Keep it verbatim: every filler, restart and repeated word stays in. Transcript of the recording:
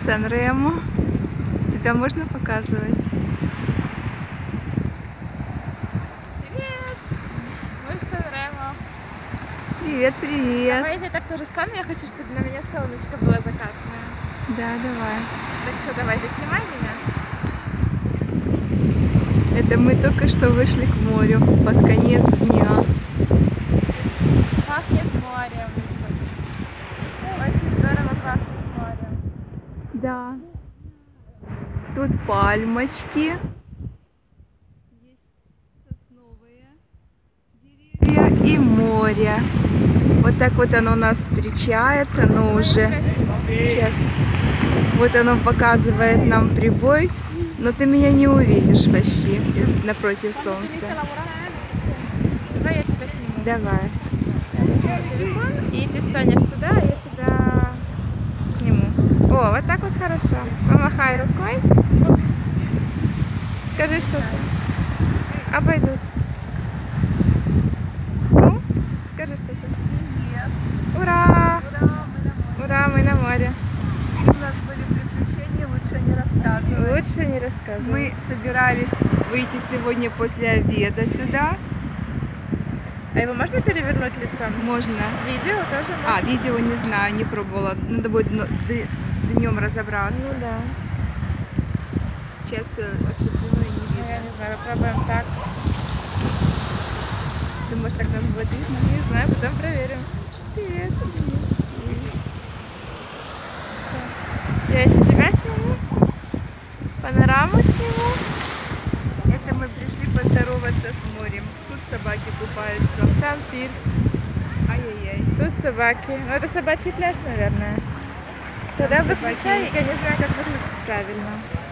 Сан-Ремо. Тебя можно показывать? Привет! Мы в Сан-Ремо. Привет, привет. Давай, если так тоже стану, я хочу, чтобы на меня солнышко было закатное. Да, давай. Так что давай, ты снимай меня. Это мы только что вышли к морю под конец дня. Пахнет морем. Очень здорово пахнет морем. Да. Тут пальмочки. Есть сосновые деревья и море. Вот так вот оно нас встречает. Оно уже сейчас. Вот оно показывает нам прибой. Но ты меня не увидишь почти напротив солнца. Давай я тебя сниму. Давай. Я возьму телефон, и ты станешь туда, я тебя сниму. О, вот так вот хорошо. Помахай рукой. Скажи что-то. Обойдут. Ну, скажи что-то. Привет. Ура! Ура, мы на море. Ура, мы на море. У нас были приключения, лучше не рассказывать. Лучше не рассказывай. Мы собирались выйти сегодня после обеда сюда. А его можно перевернуть лицом? Можно. Видео тоже можно? А, видео не знаю, не пробовала. Надо будет днем разобраться. Ну да. Сейчас остальное не Ну, видно. я не знаю, попробуем так. Думаешь, так нас будет видно? Не знаю, потом проверим. Привет. Я еще тебя сниму. Панораму сниму. Это мы пришли поздороваться с морем. Тут собаки купаются. Там пирс. Ай-яй-яй. Тут собаки. Ну, это собачий пляж, наверное. Тогда Там выключай, собаки. я не знаю, как выключить правильно.